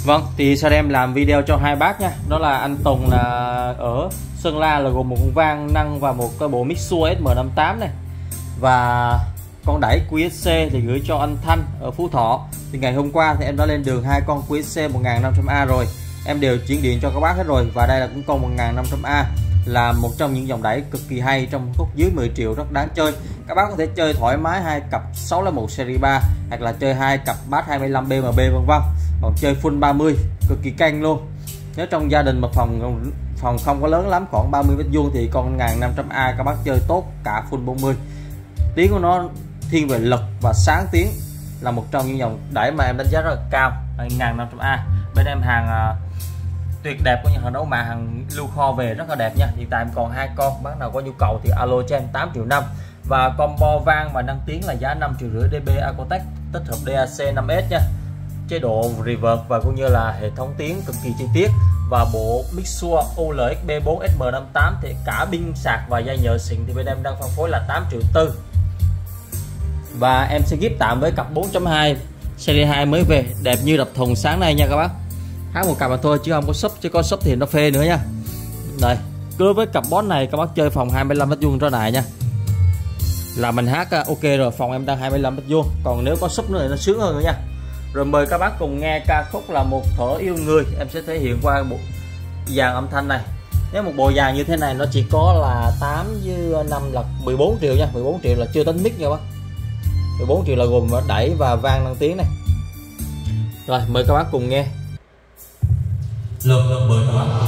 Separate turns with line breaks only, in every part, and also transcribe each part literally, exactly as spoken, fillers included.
Vâng, thì sau đây em làm video cho hai bác nha. Đó là anh Tùng là ở Sơn La là gồm một con vang năng và một cái bộ Mixua S M năm tám này. Và con đẩy Q S C thì gửi cho anh Thanh ở Phú Thọ. Thì ngày hôm qua thì em đã lên đường hai con Q S C một nghìn năm trăm A rồi. Em đều chuyển điện cho các bác hết rồi. Và đây là cũng con một nghìn năm trăm A, là một trong những dòng đẩy cực kỳ hay trong khúc dưới mười triệu, rất đáng chơi. Các bác có thể chơi thoải mái hai cặp sáu là một series ba, hoặc là chơi hai cặp bass hai mươi lăm B M B vân vân. Còn chơi full ba mươi cực kỳ căng luôn. Nếu trong gia đình mà phòng phòng không có lớn lắm, khoảng ba mươi mét vuông thì con một nghìn năm trăm A các bác chơi tốt cả full bốn mươi. Tiếng của nó thiên về lực và sáng tiếng, là một trong những dòng đẩy mà em đánh giá rất là cao. một nghìn năm trăm A bên em hàng uh, tuyệt đẹp, của những hàng đấu mà hàng lưu kho về rất là đẹp nha. Hiện tại em còn hai con, bác nào có nhu cầu thì alo cho em tám triệu năm. Và combo vang và năng tiếng là giá năm triệu rưỡi D B Acotech, tích hợp D A C năm S nha, chế độ reverb và cũng như là hệ thống tiếng cực kỳ chi tiết. Và bộ Mixua U L X B bốn S M năm tám thì cả pin sạc và dây nhợ xịn thì bên em đang phân phối là tám triệu tư. Và em sẽ ghép tạm với cặp bốn chấm hai series hai mới về, đẹp như đập thùng sáng nay nha các bác. Hát một cặp mà thôi chứ không có sub, chứ có sub thì nó phê nữa nha. Đây, cứ với cặp boss này các bác chơi phòng hai mươi lăm mét vuông trở lại nha, là mình hát ok rồi. Phòng em đang hai mươi lăm mét vuông, còn nếu có sub nữa thì nó sướng hơn nữa nha. Rồi mời các bác cùng nghe ca khúc là Một Thở Yêu Người. Em sẽ thể hiện qua bộ dàn âm thanh này. Nếu một bộ dàn như thế này nó chỉ có là tám với năm là mười bốn triệu nha. mười bốn triệu là chưa tính mic nha bác. mười bốn triệu là gồm đẩy và vang năng tiếng này. Rồi mời các bác cùng nghe.
Lực mời các bác.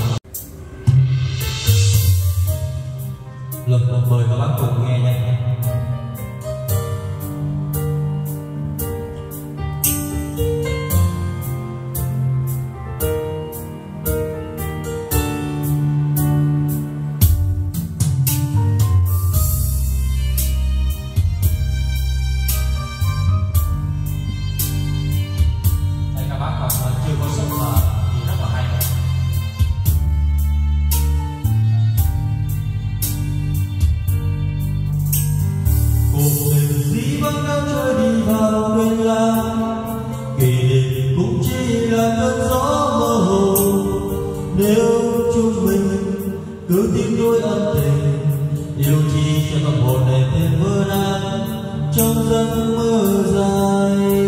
Lực mời các bác cùng nghe nha. Chưa có sub mà thì rất là hay. Cuộc tình dĩ vãng đã trôi đi vào quên lãng, kỷ niệm cũng chỉ là cơn gió mơ hồ. Nếu chúng mình cứ tiếc nuối ân tình, yêu chi cho tâm hồn này thêm mơ nắng trong giấc mơ dài.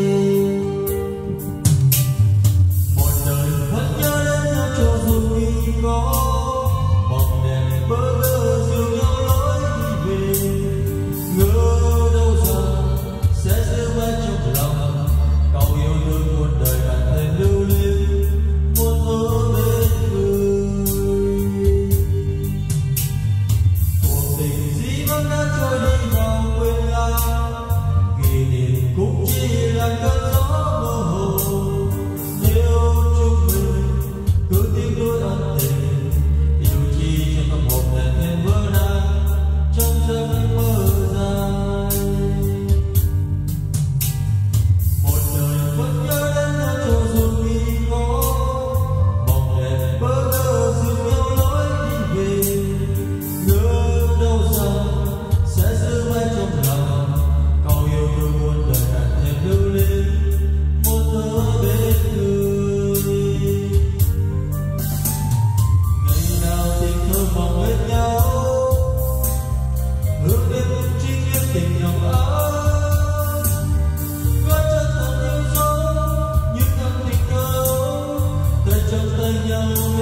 Hãy subscribe cho kênh Ghiền Mì Gõ để không bỏ lỡ những video hấp dẫn.